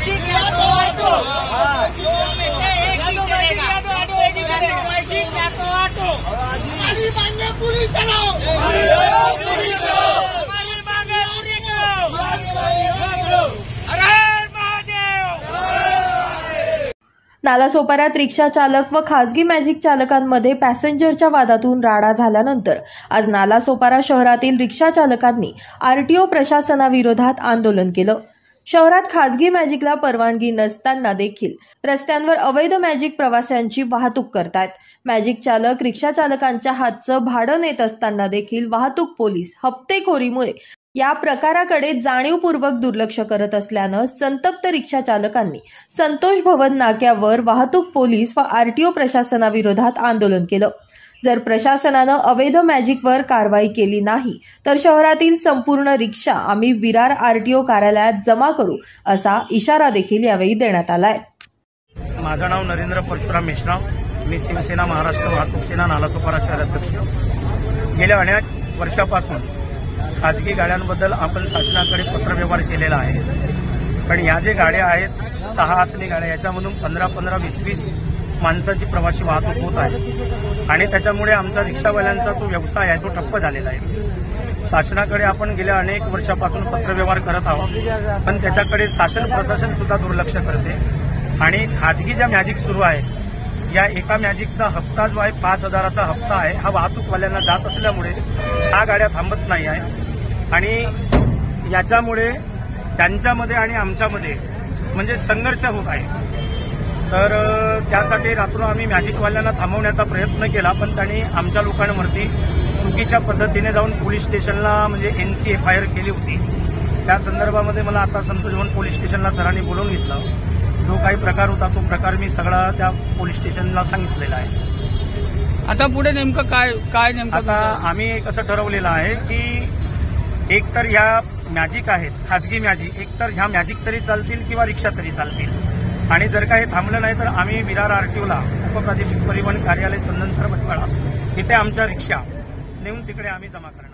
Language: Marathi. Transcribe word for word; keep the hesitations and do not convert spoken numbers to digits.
मैजिक या तो ऑटो, दो में से एक ही चलेगा। मैजिक या तो ऑटो। हमारी मांगे पूरी करो, हमारी मांगे पूरी करो। अरे नालासोपाऱ्यात रिक्षा चालक व खासगी मॅजिक चालकांमध्ये पॅसेंजरच्या वादातून राडा झाल्यानंतर आज नालासोपारा शहरातील रिक्षा चालकांनी आरटीओ प्रशासनाविरोधात आंदोलन केलं। शहरात खासगी मॅजिकला परवानगी नसताना देखील रस्त्यांवर अवैध मॅजिक प्रवाशांची वाहतूक करतात। मॅजिक चालक रिक्षा चालकांच्या हातचं भाडं नेत असताना देखील वाहतूक पोलीस हप्तेखोरीमुळे या प्रकाराकडे जाणीवपूर्वक दुर्लक्ष करत असल्यानं संतप्त रिक्षा चालकांनी संतोष भवन नाक्यावर वाहतूक पोलीस व आरटीओ प्रशासनाविरोधात आंदोलन केलं। जर प्रशासनानं अवैध मॅजिकवर कारवाई केली नाही तर शहरातील संपूर्ण रिक्षा आम्ही विरार आरटीओ कार्यालयात जमा करू असा इशारा देखील यावेळी देण्यात आलाय। माझं नाव नरेंद्र परशुराम मेश्राम, मी शिवसेना महाराष्ट्र वाहतूक सेना नालासोपारा शहर अध्यक्ष। गेल्या अनेक वर्षापासून खाजगी गाड्यांबद्दल आपण शासनाकडे पत्रव्यवहार केलेला आहे, पण या जे गाड्या आहेत सहा आसनी गाड्या, याच्यामधून पंधरा पंधरा वीस वीस माणसाची प्रवासी वाहतूक होत आहे आणि त्याच्यामुळे आमचा रिक्षावाल्यांचा जो व्यवसाय आहे तो ठप्प झालेला आहे। शासनाकडे आपण गेल्या अनेक वर्षापासून पत्रव्यवहार करत आहोत, पण त्याच्याकडे शासन प्रशासन सुद्धा दुर्लक्ष करते आणि खाजगी ज्या मॅजिक सुरू आहे या एका मॅजिकचा हप्ता जो आहे पाच हजाराचा हप्ता आहे, हा वाहतूकवाल्यांना जात असल्यामुळे हा गाड्या थांबत नाही आहे आणि याच्यामुळे त्यांच्यामध्ये आणि आमच्यामध्ये म्हणजे संघर्ष होत आहे। तर त्यासाठी रात्र आम्ही मॅजिकवाल्यांना थांबवण्याचा प्रयत्न केला, पण त्यांनी आमच्या लोकांवरती चुकीच्या पद्धतीने जाऊन पोलीस स्टेशनला म्हणजे एनसी एफ आय आर केली होती। त्या संदर्भामध्ये मला आता संतोष भवन पोलीस स्टेशनला सरांनी बोलवून घेतलं। जो काही प्रकार होता तो प्रकार मी सगळा त्या पोलीस स्टेशनला सांगितलेला आहे। आता पुढे नेमकं काय काय नेमकं आता आम्ही एक असं ठरवलेलं आहे की एक तर ह्या मॅजिक आहेत खासगी मॅजिक, एक तर ह्या मॅजिक तरी चालतील किंवा रिक्षा तरी चालतील आणि जर का हे थांबलं नाही तर आम्ही विरार आरटीओला उपप्रादेशिक परिवहन कार्यालय चंदनसर भटपाळा इथे आमच्या रिक्षा नेऊन तिकडे आम्ही जमा करणार।